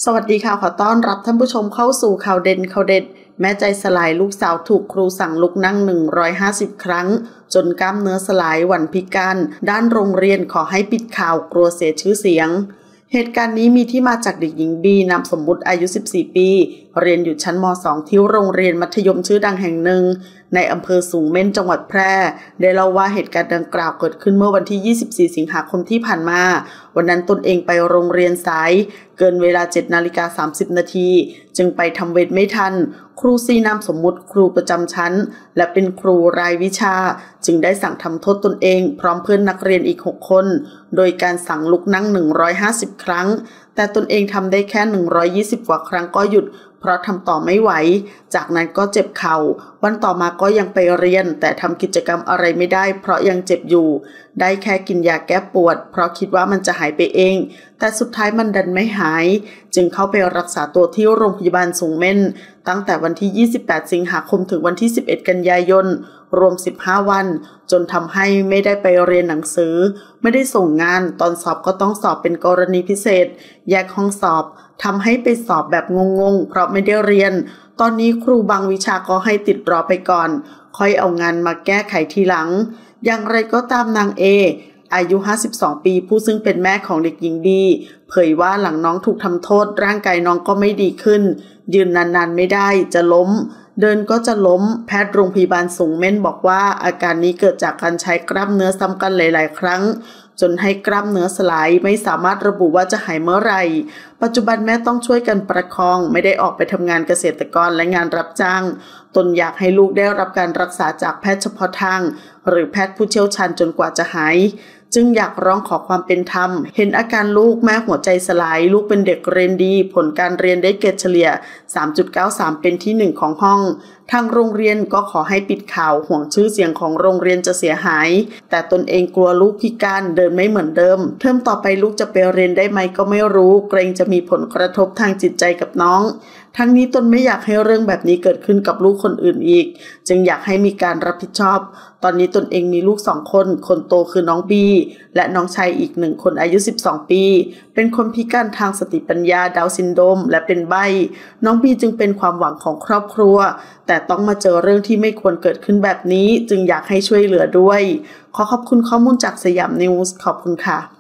สวัสดีค่ะขอต้อนรับท่านผู้ชมเข้าสู่ข่าวเด่นข่าวเด็ดแม่ใจสลายลูกสาวถูกครูสั่งลุกนั่ง150 ครั้งจนกล้ามเนื้อสลายหวั่นพิการด้านโรงเรียนขอให้ปิดข่าวกลัวเสียชื่อเสียงเหตุการณ์นี้มีที่มาจากเด็กหญิงบีนามสมมุติอายุ14 ปีเรียนอยู่ชั้นม.2 ที่โรงเรียนมัธยมชื่อดังแห่งหนึ่งในอำเภอสูงเม่นจังหวัดแพร่ได้เล่าว่าเหตุการณ์ดังกล่าวเกิดขึ้นเมื่อวันที่24 สิงหาคมที่ผ่านมาวันนั้นตนเองไปโรงเรียนสายเกินเวลา 7:30 น.จึงไปทำเวรไม่ทันครูซีนามสมมุติครูประจำชั้นและเป็นครูรายวิชาจึงได้สั่งทำโทษตนเองพร้อมเพื่อนนักเรียนอีก6 คนโดยการสั่งลุกนั่ง150 ครั้งแต่ตนเองทำได้แค่120 กว่าครั้งก็หยุดเพราะทำต่อไม่ไหวจากนั้นก็เจ็บเข่าวันต่อมาก็ยังไปเรียนแต่ทำกิจกรรมอะไรไม่ได้เพราะยังเจ็บอยู่ได้แค่กินยาแก้ปวดเพราะคิดว่ามันจะหายไปเองแต่สุดท้ายมันดันไม่หายจึงเข้าไปรักษาตัวที่โรงพยาบาลสูงเม่นตั้งแต่วันที่28 สิงหาคมถึงวันที่11 กันยายนรวม15 วันจนทำให้ไม่ได้ไปเรียนหนังสือไม่ได้ส่งงานตอนสอบก็ต้องสอบเป็นกรณีพิเศษแยกห้องสอบทำให้ไปสอบแบบงงๆเพราะไม่ได้เรียนตอนนี้ครูบางวิชาก็ให้ติดรอไปก่อนค่อยเอางานมาแก้ไขทีหลังอย่างไรก็ตามนางเออายุ52 ปีผู้ซึ่งเป็นแม่ของเด็กหญิงดีเผยว่าหลังน้องถูกทำโทษร่างกายน้องก็ไม่ดีขึ้นยืนนานๆไม่ได้จะล้มเดินก็จะล้มแพทย์โรงพยาบาลสูงเม่นบอกว่าอาการนี้เกิดจากการใช้กล้ามเนื้อซ้ำกันหลายๆครั้งจนให้กล้ามเนื้อสลายไม่สามารถระบุว่าจะหายเมื่อไหร่ปัจจุบันแม่ต้องช่วยกันประคองไม่ได้ออกไปทำงานเกษตรกรและงานรับจ้างตนอยากให้ลูกได้รับการรักษาจากแพทย์เฉพาะทางหรือแพทย์ผู้เชี่ยวชาญจนกว่าจะหายจึงอยากร้องขอความเป็นธรรมเห็นอาการลูกแม่หัวใจสลายลูกเป็นเด็กเรียนดีผลการเรียนได้เกรดเฉลี่ย 3.93 เป็นที่ 1 ของห้องทางโรงเรียนก็ขอให้ปิดข่าวห่วงชื่อเสียงของโรงเรียนจะเสียหายแต่ตนเองกลัวลูกพิการเดินไม่เหมือนเดิมเทอมต่อไปลูกจะไปเรียนได้ไหมก็ไม่รู้เกรงจะมีผลกระทบทางจิตใจกับน้องทั้งนี้ตนไม่อยากให้เรื่องแบบนี้เกิดขึ้นกับลูกคนอื่นอีกจึงอยากให้มีการรับผิดชอบตอนนี้ตนเองมีลูก2 คนคนโตคือน้องบีและน้องชายอีก1 คนอายุ12 ปีเป็นคนพิการทางสติปัญญาดาวน์ซินโดรมและเป็นใบ้น้องบีจึงเป็นความหวังของครอบครัวแต่ต้องมาเจอเรื่องที่ไม่ควรเกิดขึ้นแบบนี้จึงอยากให้ช่วยเหลือด้วยขอขอบคุณข้อมูลจากสยามนิวส์ขอบคุณค่ะ